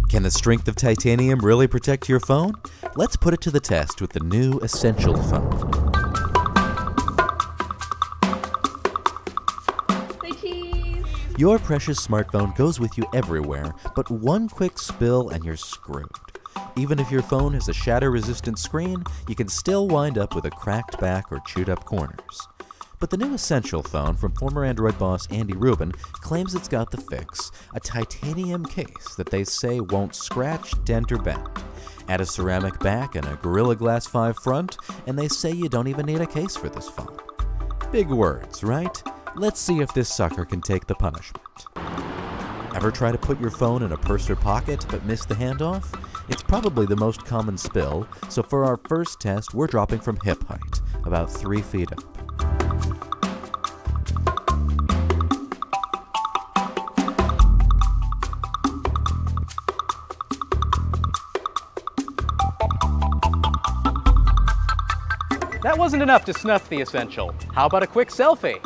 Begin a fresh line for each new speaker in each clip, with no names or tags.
Can the strength of titanium really protect your phone? Let's put it to the test with the new Essential phone.
Say cheese!
Your precious smartphone goes with you everywhere, but one quick spill and you're screwed. Even if your phone has a shatter-resistant screen, you can still wind up with a cracked back or chewed-up corners. But the new Essential phone from former Android boss Andy Rubin claims it's got the fix, a titanium case that they say won't scratch, dent, or bend. Add a ceramic back and a Gorilla Glass 5 front, and they say you don't even need a case for this phone. Big words, right? Let's see if this sucker can take the punishment. Ever try to put your phone in a purse or pocket but miss the handoff? It's probably the most common spill, so for our first test, we're dropping from hip height, about 3 feet up.
That wasn't enough to snuff the Essential. How about a quick selfie?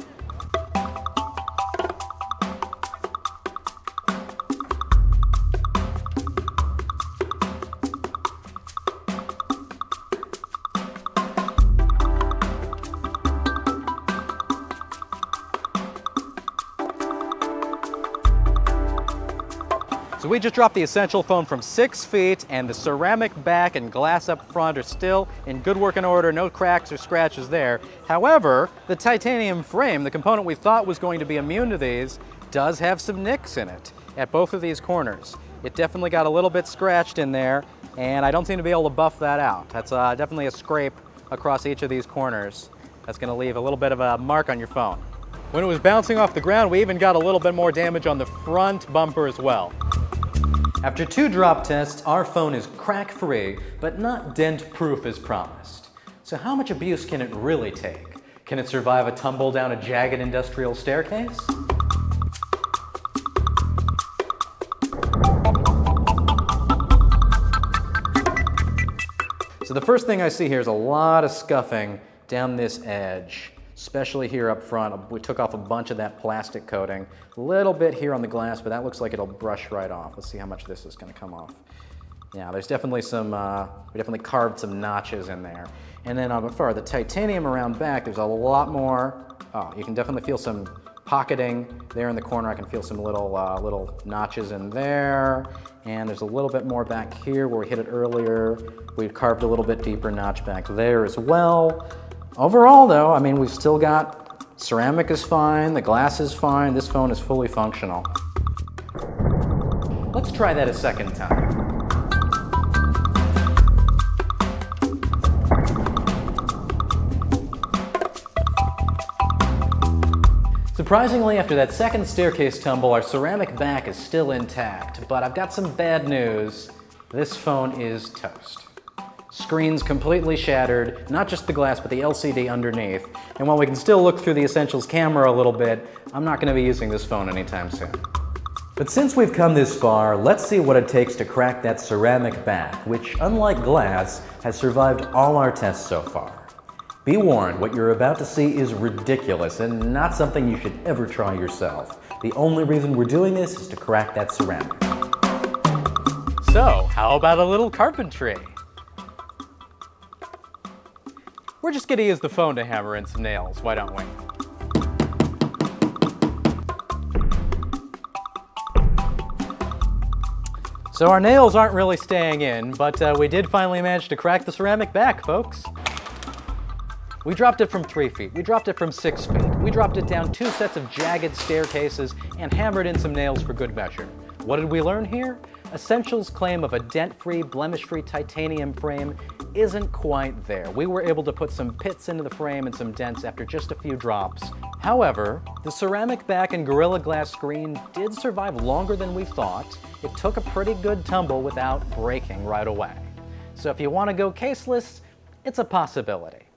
So we just dropped the Essential phone from 6 feet, and the ceramic back and glass up front are still in good working order, no cracks or scratches there. However, the titanium frame, the component we thought was going to be immune to these, does have some nicks in it at both of these corners. It definitely got a little bit scratched in there, and I don't seem to be able to buff that out. That's definitely a scrape across each of these corners. That's going to leave a little bit of a mark on your phone. When it was bouncing off the ground, we even got a little bit more damage on the front bumper as well. After 2 drop tests, our phone is crack-free, but not dent-proof as promised. So how much abuse can it really take? Can it survive a tumble down a jagged industrial staircase? So the first thing I see here is a lot of scuffing down this edge, especially here up front. We took off a bunch of that plastic coating. A little bit here on the glass, but that looks like it'll brush right off. Let's see how much this is going to come off. Yeah, there's definitely some, we definitely carved some notches in there. And then on the titanium around back, there's a lot more. Oh, you can definitely feel some pocketing there in the corner. I can feel some little notches in there. And there's a little bit more back here where we hit it earlier. We've carved a little bit deeper notch back there as well. Overall though, I mean, we've still got ceramic is fine, the glass is fine, this phone is fully functional. Let's try that a second time. Surprisingly, after that second staircase tumble, our ceramic back is still intact, but I've got some bad news. This phone is toast. Screen's completely shattered, not just the glass, but the LCD underneath. And while we can still look through the Essentials camera a little bit, I'm not going to be using this phone anytime soon. But since we've come this far, let's see what it takes to crack that ceramic back, which, unlike glass, has survived all our tests so far. Be warned, what you're about to see is ridiculous and not something you should ever try yourself. The only reason we're doing this is to crack that ceramic. So, how about a little carpentry? We're just gonna use the phone to hammer in some nails, why don't we? So our nails aren't really staying in, but we did finally manage to crack the ceramic back, folks. We dropped it from 3 feet, we dropped it from 6 feet, we dropped it down 2 sets of jagged staircases and hammered in some nails for good measure. What did we learn here? Essential's claim of a dent-free, blemish-free titanium frame isn't quite there. We were able to put some pits into the frame and some dents after just a few drops. However, the ceramic back and Gorilla Glass screen did survive longer than we thought. It took a pretty good tumble without breaking right away. So if you want to go caseless, it's a possibility.